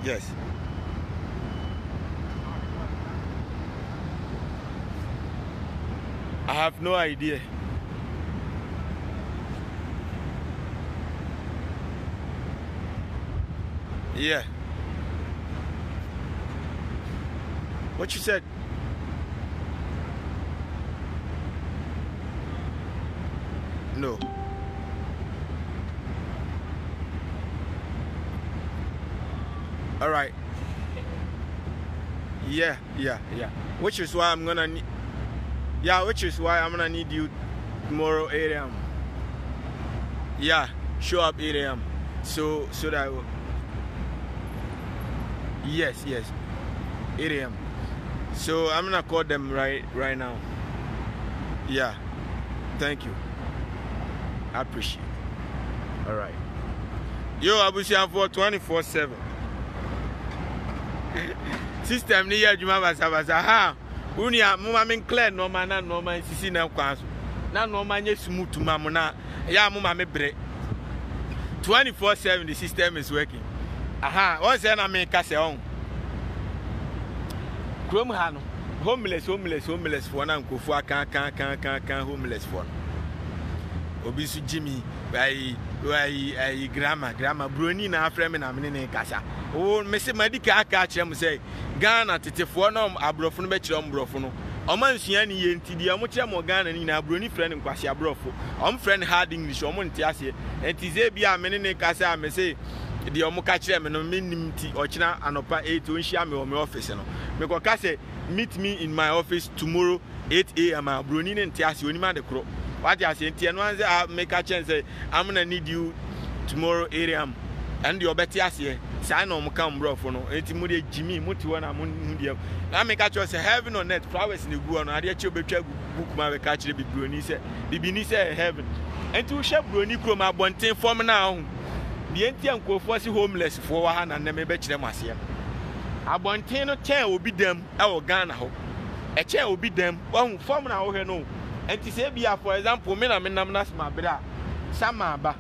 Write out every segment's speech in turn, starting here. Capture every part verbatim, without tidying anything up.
Yes. I have no idea. Yeah. What you said? No. All right. Yeah, yeah, yeah. Which is why I'm gonna need. Yeah, which is why I'm gonna need you tomorrow eight A M Yeah, show up eight A M So, so that. I will... Yes, yes, eight A M So I'm gonna call them right, right now. Yeah, thank you. I appreciate it. All right. Yo, Abusian for twenty-four seven. System ni ya juma basa basa ha. Unia muma min clear no man na no man sisi na kwan so. Na no man nye smooth ma mo na ya muma me bre. twenty-four seven the system is working. Aha, one say na me ka se on. Krom ha no. Homeless, homeless, homeless for na nkofu aka kan kan kan kan homeless for. Obi su Jimmy, why why ai grammar grammar broni na afre me na me ne kasa. Oh, me se madika aka kire mu say Ghana tetefo no abrofo no be kire ombrofo no. Oman sua ni ye ntidi omo kire mo Ghana ni na broni friend nkwase abrofo. Om friend hard English omo nti ase. Entize bia me ne kasa me say di omo ka kire me no me nimti okina anopa eight o nhia me o me office no. Me ko ka say meet me in my office tomorrow eight A M broni ne nti ase onima de kro. What you say? Tian one say I make a chance. Say I'm gonna need you tomorrow eight A M And your better say, "Say no, come bro for no." Eti mu de Jimmy, mu ti wana mu mu I make a choice. Say heaven or net, flowers in the go on. I dey chobe chobe book ma we catch the broni say. Bibi ni say heaven. Enti we share broni kro ma bonten form now. The enti anko for si homeless for wa na na me be kire mase. Abonten no chair obi dem e wo Ghana ho. E chair obi dem, wa form na wo he no. And to say, for example, me na me nam na sma bra, sama ba,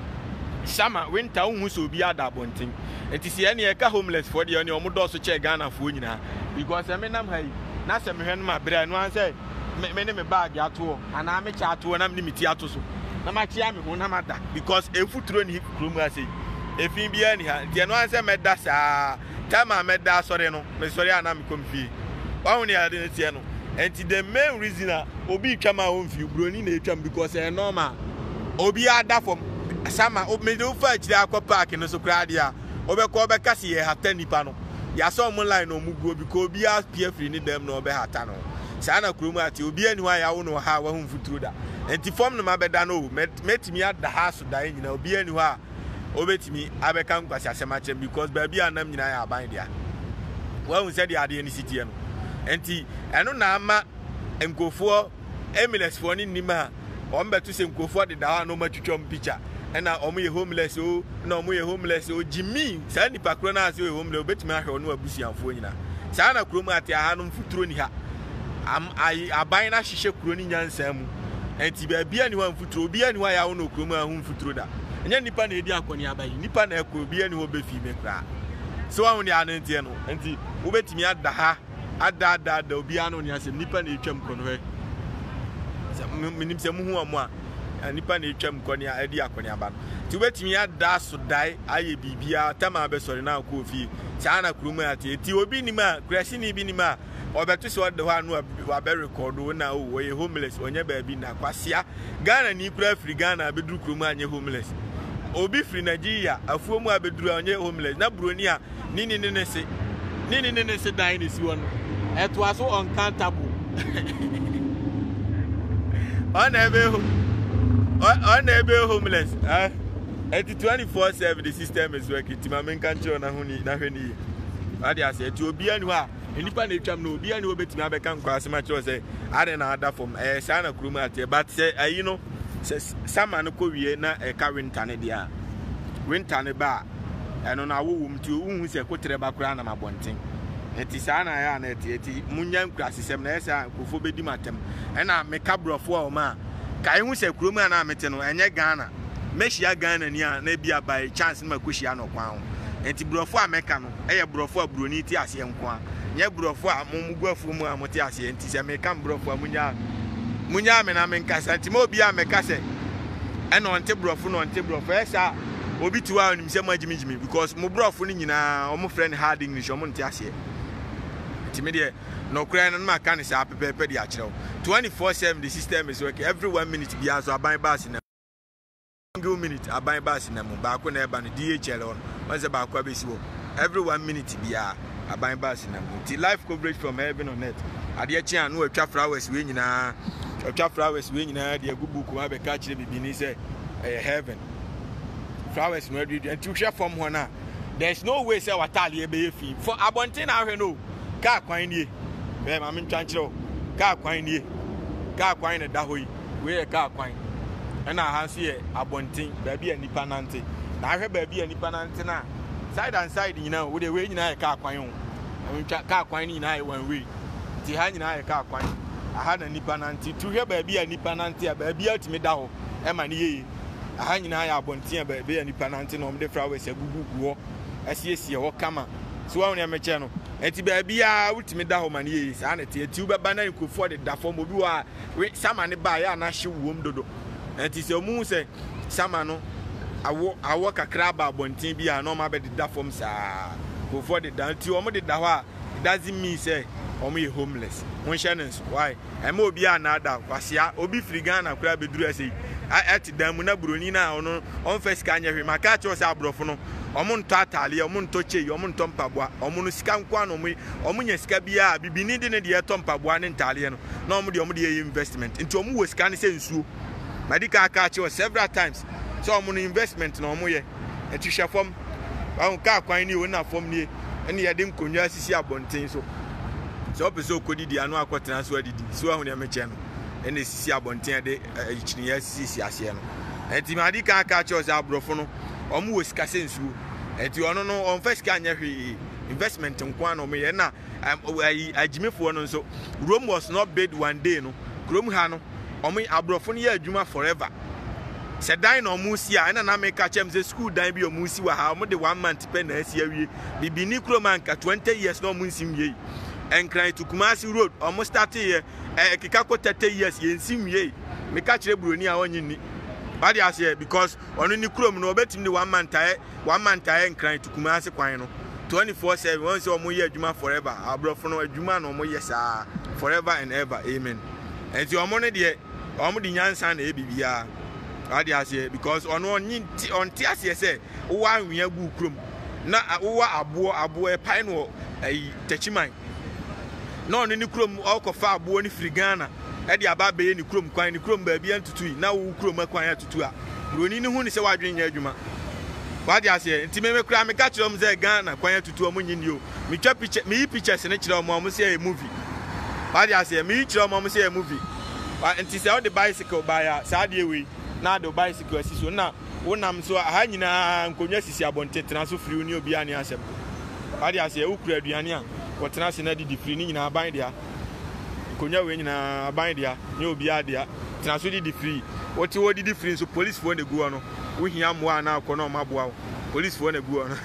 sama winter umuso bi ada bonting. And to see any eka homeless for the only omudo so che Ghana for nyina. Because me nam hai, na se me hwen ma bra no an say me ne me bag ato, ana me cha ato na me miti ato so. Na ma chia me ho na ma da because efuturo ni krom ase. Efin bia ni ha, tie no an say me da sa, time me da sori no, me sori ana me kom fi. Wa hu ni ade ne tie no. And the main reason that Obi come out of you, Bruni, because they're normal. Obi ada from Sama, Obi do fight the aqua park in the Socradia, Ober Coba Cassie have ten pano. Ya saw line no Mugo because Obi has P F need them no behatano. Sana Krumati, Obi and why I won't know how one foot through that. And to form the Mabedano, met me at the house of dying, you know, be anywhere. Obey me, I become Quasamache because baby and them are buying there. Well, we said the idea in the city. Enti eno na ama nkofo emiless for ni nima o mbeto se nkofo de da no matwitwom picture ena omo ye homeless o na omo ye homeless o Jimmy sa nipa kro na ase o homeless obetimi ahwe no abusianfo nyina sa na kro mu ate aha no mfuturo ni ha am ai aban na hihye kro ni nyansa mu enti ba bia ni wa mfuturo obi ani wa ya wo no kro mu ahu mfuturo da enya nipa na edi akoni aban nipa na ekọ obi ani wo be fi me kra so wa hu ni anantie no enti obetimi ada ha ada ada da obi ano ni asem nipa na etwam kono he minim se mu hu amu a nipa na etwam kono a edi akoni aba no ti wetimi ada so dai aye bibia tama be sori na ko fi cha na kurumu ate ti obi ni ma krasi ni bi ni ma obeto se wode ho anu wa be record na o wo ye homeless onye ba bi na kwasia Ghana ni kura free Ghana be duru kurumu anye homeless obi free Nigeria afuo mu abeduru onye homeless na broni a ni ni ne se ni ni ne se dai ni si wono. It was so uncountable. Unable, unable homeless. Uh, at twenty-four seven, the system is working. Timamen can't show na huni na huni. Adi I said to be anywhere. Anyone they come no be anywhere. Bet me I can cross my choice. I don't know that from a sana krumati. But say you know, says some man ko we na a current tane dia. Winter ne ba. And on our womb to whom say ko treba kra na mabonting. Eti sana ya na eti eti munyam krasisem na esa kofo bedi matem ena me kabrofo o ma kai hu se krom na mete no enye Ghana mehia Ghana ni a na bia by chance na makohia no kwan ho enti brofo a meka no eye brofo a broni ti ase enko a nye brofo a mumugwafu mu a mote ase enti se meka brofo a munya munya me na menka sa enti mo obi a meka se e no nte brofo no nte brofo esa obi tuwa onim se magimigimi because mo brofo no nyina o mo friend hard English o mo nte ase enti me de no kra no ma kan se apepepe de a kire twenty-four seven the system is working every one minute bia so aban bass na one minute aban bass na mo ba ko na e ba no D H L on once ba ko abesi wo every one minute bia aban bass na mo ti live coverage from heaven on net ade chi an no atwa flowers we nyina atwa flowers we nyina de agubu ko ma be ka kire bibi ni se eh heaven flowers no ade and to share from ho na there's no way say watale e be fi for abontin na hwe no ka kwan nie be ma me ntwan kire ka kwan nie ka kwan na da hoyi we ka kwan na ha se e abontin ba bia nipa nante na hwe ba bia nipa nante na side and side nyina wo de we nyina ka kwan ho ka kwan ni nyina e one way ti ha nyina ka kwan aha na nipa nante tu hwe ba bia nipa nante ba bia timi da ho e ma ne ye aha nyina ya abontin ba bia nipa nante no mde flowers agugugu ho asiesie ho kama so wa ne meche no enti ba bia wutimi da ho ma ne ye sa na ti ti ba na nkofo de da fom obi wa sama ne ba ya na hye wom dodo enti se omu se sama no awo awo kakra ba abontin bia no ma be de da fom sa nkofo de da ti omo de da ho a it doesn't mean say omo ye homeless won shanens why em obi a na da kwasia obi frigan na kura be duru ase ati dan mu na broni na ono on first ka anya hwe maka che o se abrofo no omo nto atale omo nto chei omo nto mpaboa omo no sika nkwa no omo omo nya sika bia bibini de ne de eto mpaboa ne ntale no na omo de omo de investment nti omo wo sika ne se nsuo madika aka che o several times so omo no investment na omo ye enti hwe fom on ka kwan ni o na fom ni ene ye de nkonwa asisi abonten so so opeso kodidi anu akotena so adidi so ahu ne meche no ene sisi abonten de ichini ya sisi ase no enti madika aka che o se abrofo no omo wo sika se nsuo enti ono no on first ka anya hwe investment nkwa no me ye na agimefo no nso Rome was not built one day no Rome ha no omo abrofo no ya adwuma forever se dan no omo si a na na me ka chem se school dan bi omo si wa ha omo de one month pe na asi awie bibini kroman ka twenty years no omo nsim ye enkran to Kumasi road omo start here eh kika ko thirty years ye nsim ye me ka kire broni a onyi ni badi ase because onu ni krom no obetim ni one month aye one month aye enkran to Kumasi kwan no twenty-four seven won say omo ye adwuma forever abrofo no adwuma no omo ye saa forever and ever amen enti omo ne de omo di nyansa na e bibia badi ase because onu onyi onti ase se wo anwea gu krom na wo abo abo e pai no ai tachiman no no ni krom okofa abo ni frigana e de aba be ni krom kwan ni krom ba bia ntutu na wo krom kwan atutu a broni ni hu ni se wadwen nya adwuma wadi ase enti me mekura me ka kire om ze Ghana kwan atutu om nyi ni o me twa picture me yi pictures ne kire om om se e movie wadi ase me yi kire om om se e movie enti se o de bicycle ba ya sa de we na do bicycle asiso na wonam so ha nyina nkonwa sisi abonte tena so free ni obi ani asem wadi ase e ukura aduane a wo tena se na di free ni nyina aban dia nkonwa we nyina aban dia ni obi adia tena so di free woti wo di free so police fo na gu no wo hia moa na akọ na maboa police fo na gu no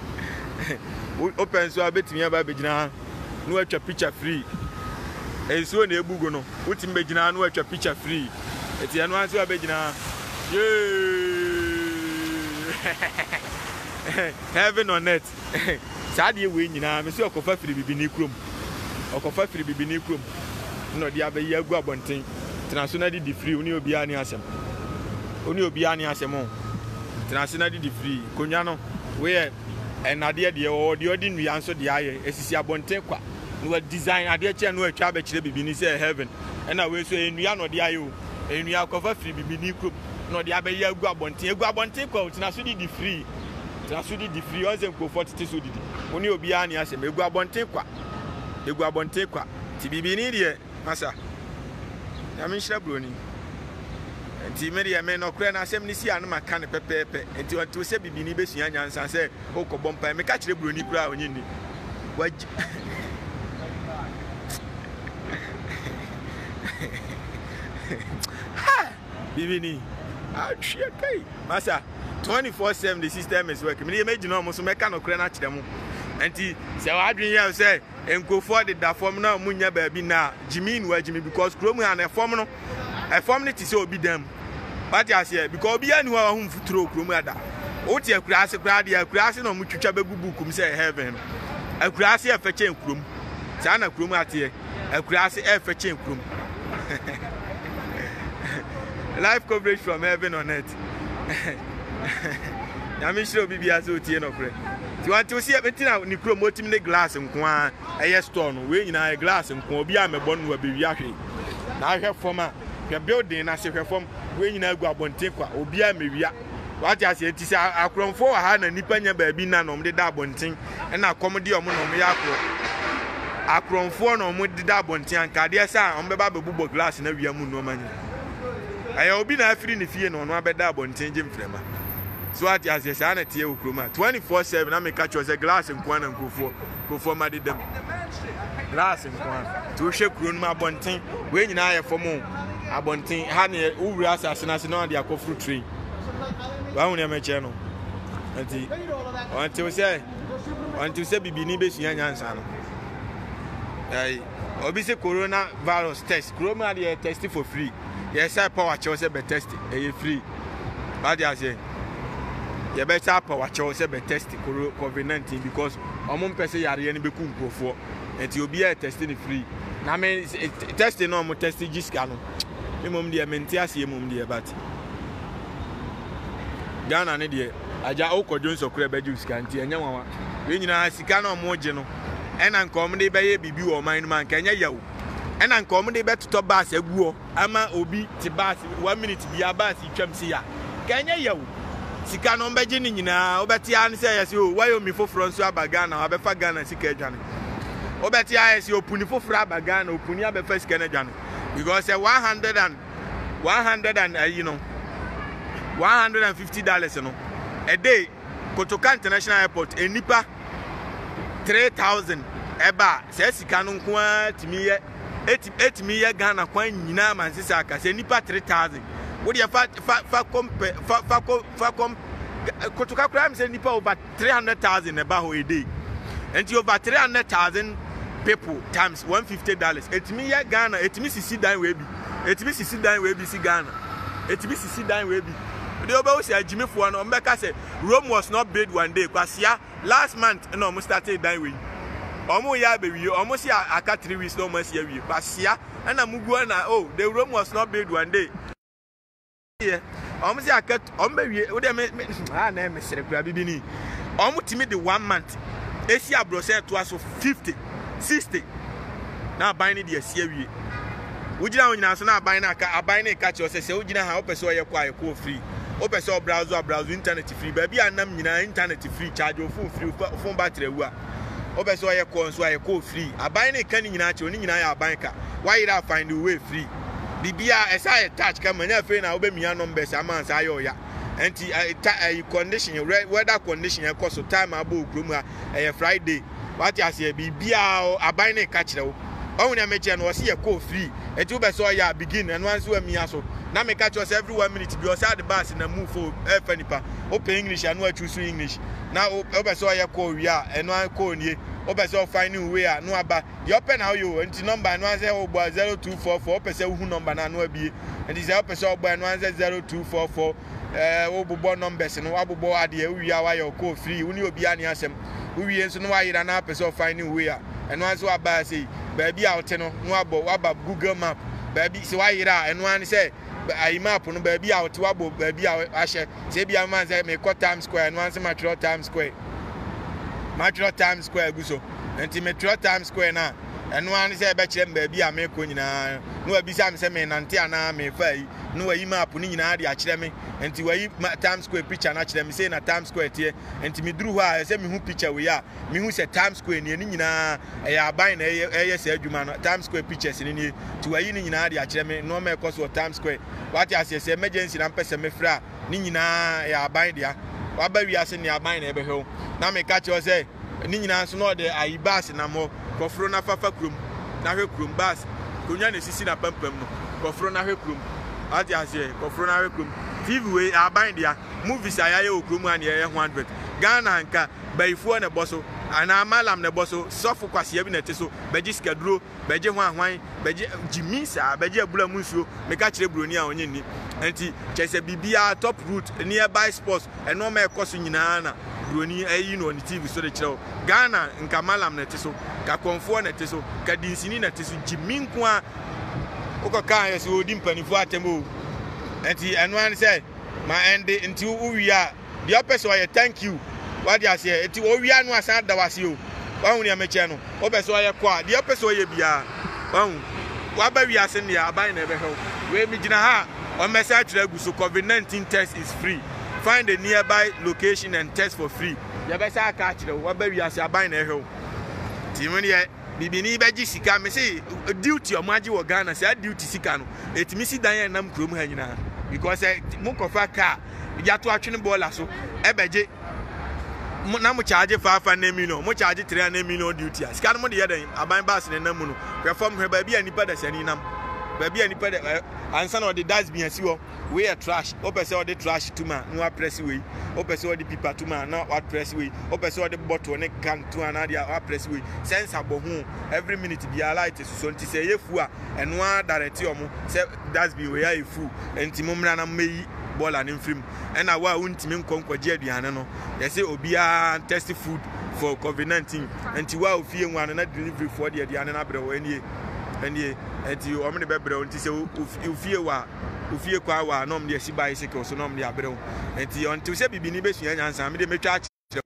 open so abetimi aba begina no atwa picture free e so na ebugo no wotim begina no atwa picture free eti anu anso abegina heaven on net saade we nyina me se okofa free bibini krom okofa free bibini krom no dia be ya gu abonten transona di free oni obi ani asem oni obi ani asem o transona di free konya no we enade de o de odi nua anso de aye esisi abonten kwa no design ade che no atwa be kire bibini se heaven na we so enua no de aye o enua okofa free bibini krom no de abe ya gu abonten egu abonten kwa transona di free transona di free o ze nko forty so didi oni obi ani asem egu abonten kwa egu abonten kwa ti bibini de masa ya min shira broni enti me de me no kura na asem ni si anu maka ne pepepe enti o to se bibini be sua nyansa se o ko bompa me ka kire broni kura onyi ni waji ha bibini a tshia kai masa twenty-four seven the system is working. Me imagine no mo so make no kra na kire mo. Enti se wa adwen ya say enkofo de da form na munya ba bi na Jimmy no Jimmy because krom ha na form no e form ne ti se obi dam. What you say because obi anu wa hu futuro krom ada. O ti akura ase kra de akura ase no mo twitwa begubu kum say heaven. Akura ase e fa chen krom. Sa na krom ate akura ase e fa chen krom. Live coverage from heaven on earth. I'm sure be as okay no friend. You want to see everything out ni promoting the glass nko a eye store no we nyina glass nko obi a mebon no be wiahwe. Na hwe forma hwe building na hwe form we nyina agu abonten kwa obi a mewia. What you say ti say akronfo ha na nipa nya ba bi na no mde da abonten na akomde omo no mo ya akro. Akronfo no mo de da abonten anka de sa on be ba bebubo glass na wia mu no manya. Ayo obi na afiri ni fie no no abeda abonten je mfrema. So what you say say na tie okroma twenty-four seven na me catch you say glass nko na nkofo nkofo ma de dem glass nko na to hwe kuro no abonten we nyina aye fomo abonten ha ne uwura asase na se na de akofru train wa hu ne me che no anti anti we say anti we say bibini be sua nyansa no ai obi say corona virus test corona dey test for free. Yes, I power chose be test e free. What you say? You better power chose be test COVID nineteen because omon pese yare ni be ku nkofo. Enti obi e test ni free. Na me test no mo test giska no. Me mom dey menti ase mom dey but. Ghana ne dey aja okojo nsokure be giska nti enye nwa. We nyina sika no mo je no. Ena nkom dey be ye bibi wo man man ka enye yawo. And I'm coming to to bus a guo, ama obi ti bus one minute be a bus twam si ya. Kanya yawo. Sika no mbeje ni nyina, obeti an say yes o, why o mi foforo nso abaga na obefa Ghana sika adwane. Obeti yes o puni foforo abaga na opuni abefa sika na adwane. Because uh, one hundred and one hundred and uh, you know one hundred fifty dollars no. A day Kotoka International Airport enipa three thousand eba se sika no nko a timi ye eight eight million Ghana kwan nyina man sisa aka se nipa three thousand wo dey fa fa fa compare fa fa fa com Kotoka crime say nipa over three hundred thousand eba ho a day and over three hundred thousand people times one hundred fifty dollars eight million Ghana eight million sisi dan we bi eight million sisi dan we bi si Ghana eight million sisi dan we bi the oba wo say ajimefo no mbeka say Rome was not built one day kwasia last month no mo started dan we omo ya be wi omo si aka three weeks no mo si ya wi kwasia na mugu na oh the Rome was not built one day yeah omo si aka omo be wi wo de me ah na me sere kura bibi ni omo timi the one month esi abrose to aso fifty sixty na ban ni de esi wi wugina wonyina so na ban na aka aban na ka che o se se wugina ha opese o ye kwa ye ko free opese o browse o browse internet free ba bi anam nyina internet free charge o phone free phone battery wu a obeso aye ko nso aye ko free aban ne kan nyina che oni nyina ya aban ka why you find the way free bibia esa ye touch ka manya fe na obemia numbers aman sa ayo ya enti ai condition weather condition e koso time abo okrom a e Friday what you say bibia aban ne ka kire wo on na meche no se ye ko free enti obeso ya begin and once we mia so na me catch us every one minute be o say the bus na move for e fanipa open English and no choose English na obeso ya ko wi a eno an ko nie obeso find new way a no aba the open how you enti number no say o gba zero two four four obeso hu number na no abie enti say obeso gba no say zero two four four eh o bobo numbers no abobo ade wi a wa your ko free uni obi ani asem wi enso no wa yira na obeso find new way a eno an so aba say ba bi a wote no no abo waba Google map ba bi se wa yira eno an say I map no ba bi a wote wabo ba bi a ahye say bi a man say me ko Times Square no an say Metro Times Square Metro Times Square guso enti Metro Times Square na eno an say be kire ba bi a me ko nyina no abi say am say me nante ana me fa yi no wa yi map ni nyina de a kire me enti wa yi Times Square picture na kire me say na Times Square tie enti me duru ho a say me hu picture we ya me hu say Times Square ni nyina e ya ban na e ye say adwuma no Times Square pictures ni ni ti wa yi ni nyina de a kire me no me ko so Times Square what you say say emergency na pese me fra ni nyina ya ban dia wa ba wi ase ni aban na ebe he na me catch you say ni nyina so no de ayi bus na mo kofro na fafa krum na hwe krum bus konya na sisi na pampam no kofro na hwe krum what you say kofro na hwe krum T V we aban dia movies ayaye okromu an ye one hundred Ghana nka bayifo na boso ana malam na boso sofo kwase ya bi na teso beji skaduro beji hwan hwan beji jimisa beji abula munsuo meka kire broni a onye ni enti chese bibia top route nearby sports eno ma ekoso nyina na broni ayi no on T V so de kire Ghana nka malam na teso ka konfo na teso ka dinsini na teso jimi nko a okoka yeso odi mpanifo atemo enti eno an say ma ende enti uwia the opposite way thank you what you say enti owia no asan da wase o wahun ya meche no obeso ye kwa the opposite way bia wahun wa ba wi ase ne aban na ebe he we mi gina ha on message to aguso COVID nineteen test is free. Find a nearby location and test for free. Ya be sa ka kire wa ba wi ase aban na he ti mo ne bibini beji sika me say duty o maji wo Ghana say duty sika no etimi si dan yan nam krom ha nyina because mo kofa car ya to atwene bola so ebeje na mo charge five million mo charge three million duty sika no mo de yadan aban bas ne nam no perform he ba bia nipa da sani nam ba bia nipa da ansa na the dustbin asi wo we a trash o pese o the trash tuma no press we o pese o the paper tuma na what press we o pese o the bottle ne can to na dia o press we sense abohu every minute bia light so nti say yefu a eno a direct omo say dustbin we ya efu enti mo mra na meyi bola ne mfrim ena wa untimi nkonkwaje aduane no they say obia test food for COVID nineteen enti wa ofie nwa na delivery for the aduane na bre wo enie enie enti o me ne bebre nti say ofie wa ofie kwa wa nom de si bicycle so nom de abreu enti onti se bibini besua nyansa me de metwa akire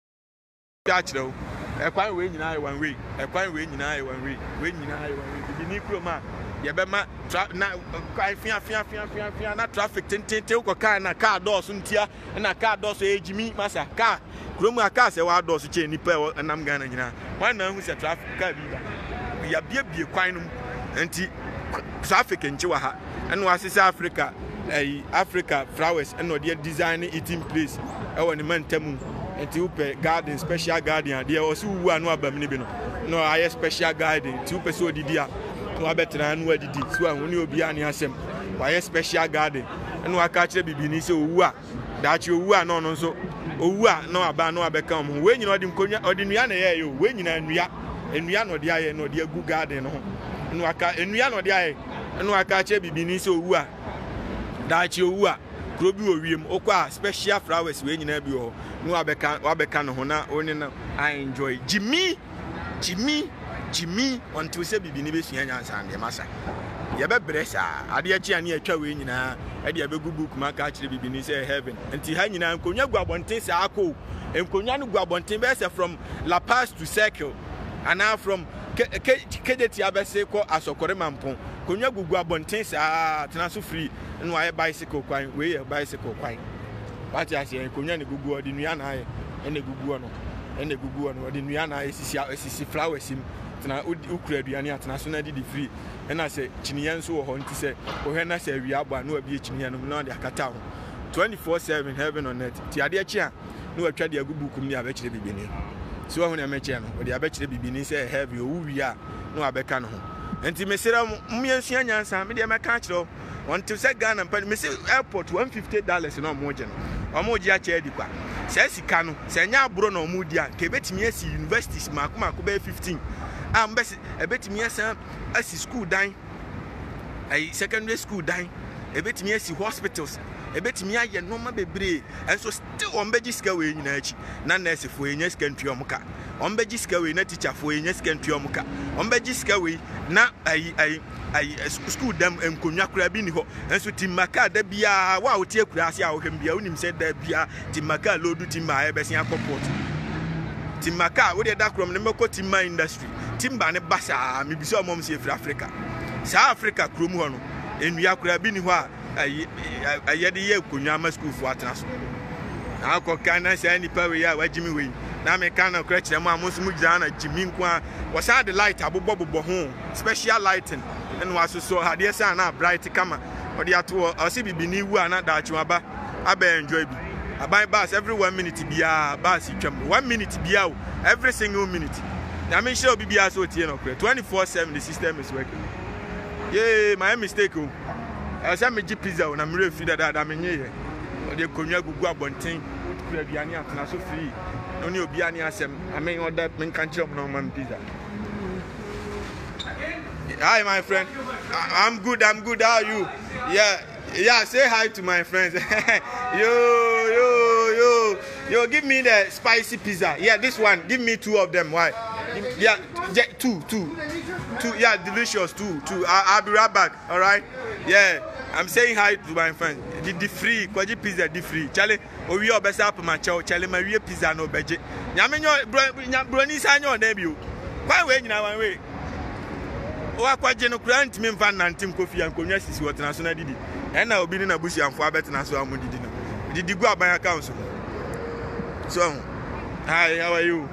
akire e kwan we nyina e one way e kwan we nyina e one way we nyina e one way bibini kroma ye be ma na kwan fia fia fia fia fia na traffic tentente ko car na car door so ntia na car door so ejimi masa car kroma car se wa door so che nipa e nam Ghana nyina wan na hu se traffic car bi ba ya bie bie kwan no enti traffic nchi wa ha eno asese Africa eh Africa flowers eno dey design eating place e woni mantamu enti upe garden special garden dey osi wu anu abam ni bi no no aye special garden ti upe so didi a no abetra anu adidi so ahun ni obi ani asem aye special garden eno aka kire bibi ni se owu a daachi owu a no no so owu a no aba no abeka mo we nyina odi nkonya odi nua na ye yo we nyina nua enua no dey aye no dey agu garden no eno aka enua no dey aye eno aka che bibini se owu a daachi owu a krobi owiem okwa special flowers we nyina bi ho no abeka wabeka no ho na oni na I enjoy Jimmy Jimmy Jimmy until se bibini be sua nyansa ande masa ye be bresa ade achi ane atwa we nyina ade abegu book maka kire bibini se heaven nti ha nyina nkonya gu abonten se akọ nkonya no gu abonten be se from La Paz to Circle and now from Kedeti abese ko asokore mampon konya gugu abonten sa tena so free no aye bicycle kwan we ye bicycle kwan what you say konya ne gugu odi nua na aye ene gugu no ene gugu no odi nua na aye sisi sisi flowers im tena ukura aduane atena so na di free ena se chiniye nso wo ho nti se ohwe na se wi aba na obi chiniye no na de akata ho twenty-four seven heaven on earth ti ade achi a no atwa de agubu kum ni abekire bibini so ahun ya meche no odi abekire bibini se heavy owu wi a no abeka no ho enti mesira mmiensua nyansa me de meka kire until say Ghana mpa me say airport one hundred fifty dollars no mo je no omo ji acha edi kwa se sika no se nya aburo no mo di a ke betimi asi universities makoma ko be fifteen am be e betimi asa asi school dan ai secondary school dan e betimi asi hospitals e betimi aye normal bebre enso still on beji sika we nyina achi na nurse fo enya sika ntwe omuka on beji sika we na teacher fo enya sika ntwe omuka on beji sika we na ai ai ai school dam enkonwa kura bi ni ho enso timaka da bia wa otie kura ase a wo hwem bia unim se da bia timaka lodu timba e besia airport timaka wo de da krom ne meko timma industry timba ne basa me biso mom se Africa Africa sa Africa krom ho no enua kura bi ni ho a aye de ye konwa ma school fo atena so na ko kana se ni pa we ya wajimi we na me kana kura kire mo amoso mu gira na jimi nko a wo sa de light abobo bobo ho special lighting and was so had yes na bright kama or the ato o se bibini wu ana da atwaba aba enjoy bi aban bus every one minute bia bus twam one minute bia every single minute na me sure bibia so tie no twenty-four seven the system is working. Yeah, my mistake o I say me ji pizza na me refi da da me nye ye. O de konwa gugu abonten, kura aduane atena so free. No ni obi ani asem. I mean order me kan chop no man pizza. Hi my friend. I, I'm good, I'm good. How are you? Yeah. Yeah, say hi to my friends. yo, yo, yo. Yo, give me the spicy pizza. Yeah, this one. Give me two of them. Why? Yeah, two, two. Two, yeah, delicious, two, two. I, I'll be right back, all right? Yeah, I'm saying hi to my friends. The, the free, kwaji pizza, the free. Charlie, oh, we are best up my chow. Charlie, my real pizza, no budget. Yaminyo, brony, sign your debut. Why wait now, one way? Oh, I quite general grant me fan and Tim Kofi and Conyas is what national did. And I will be in a bush and for better than so I'm did. Did you go up by a council? So, hi, how are you?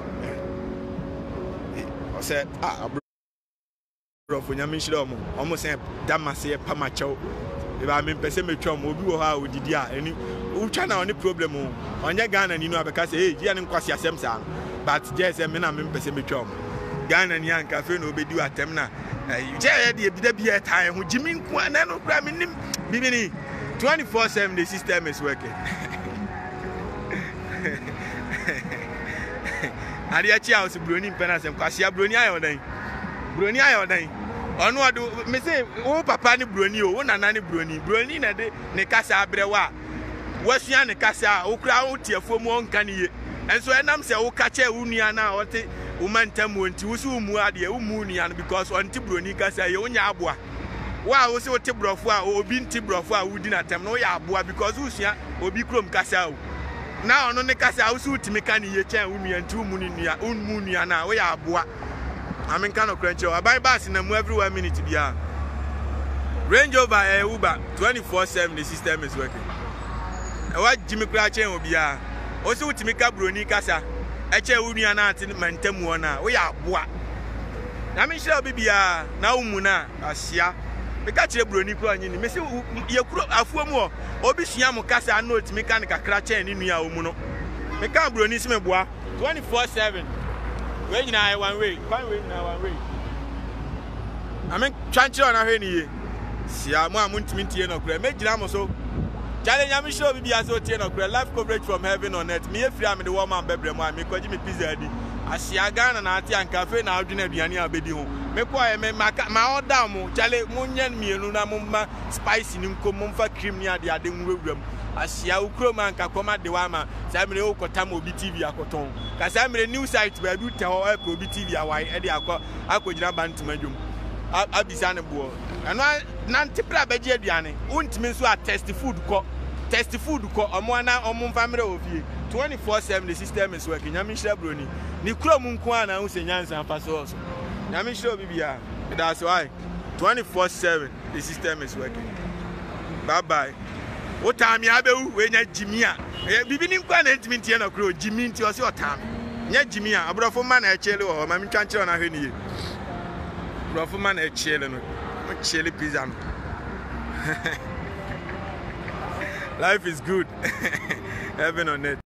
I said, ah, bro, for your mission, almost a damasi, a pamacho. If I'm in Pessimum, will be how we did ya. Any who channel on the problem on your gun and you know because hey, you didn't cross your Samson. But just a minute, I'm in Pessimum. Gun and young cafe no be do at Temna. You tell the be a time with Jimmy Quanano grabbing him. Bimini twenty-four seven, the system is working. Adiachi house Bruni Penas and Cassia Bruni Iodine. Bruni Iodine. On what do me say? Oh, Papa ni Bruni, oh, Nani Bruni, Bruni, ne Casa Brewa. What's yan a Casa, oh, crowd here for one canny. And so I'm say, oh, catch a Uniana or te woman Tamu to Umuadia, Umunian because on Tibruni Casa, Yonyabua. Wow, so Tibrofwa or Bin Tibrofwa who didn't attempt no Yabua because Usia or Bicrom Casa. Now on the Casa, I suit Mecani, a chair, Uni and two Munia, Unmuniana, we are bois. I'm in Cano Crunch. I buy bus in them every one minute to be out. Range over a Uber twenty-four seven, the system is working. What Jimmy Cratchen will be out. Also, to make up Bruni Casa, a chair Uniana, Mantemuana, we are bois. I mean, shall be now Muna, Asia. Because you're Bruni Cran, Miss you, a few more. Obishiamo Casa notes mechanical cratchen in your Muno. Mecan Brunisme bois twenty-four seven. When you know one way, one way now one way. I mean, Chancho and a henny. See, I'm going to meet you no credit. Make Jamo so. Challenge, I'm sure we are so ten of live coverage from heaven on earth. Me, if I'm the woman, baby, one, me, because me pizza. I see a gun and auntie and cafe now, dinner, Diana, baby home. Me, why, my old damo, Charlie, Munyan, me, and Mumma, spicy, Nimco, Mumfa, cream near the Adam room. I see a Ukroman can come at the Wama, Samuel Okotamo B T V a cotton. Casamre new site where you tell Echo B T V a white Eddie Aqua, Aqua Jabban to Medium. I'll be Sanabo. And I Nantipra Bediani, won't mean so a testy food court, testy food court, or Moana or Mon family of you. twenty-four seven, the system is working. Yamisha Bruni. Nicro Munkwana, who's in Yans and Passos. Yamisha Bibia. That's why twenty-four seven, the system is working. Bye bye. What time you have when you're Jimmy? Beginning one intimate and a crew, Jimmy to your time. Yet Jimmy, a brother man a cello or Mammy Cancher on a henny. Brother man a cello, chili pizza. Life is good. Heaven on it.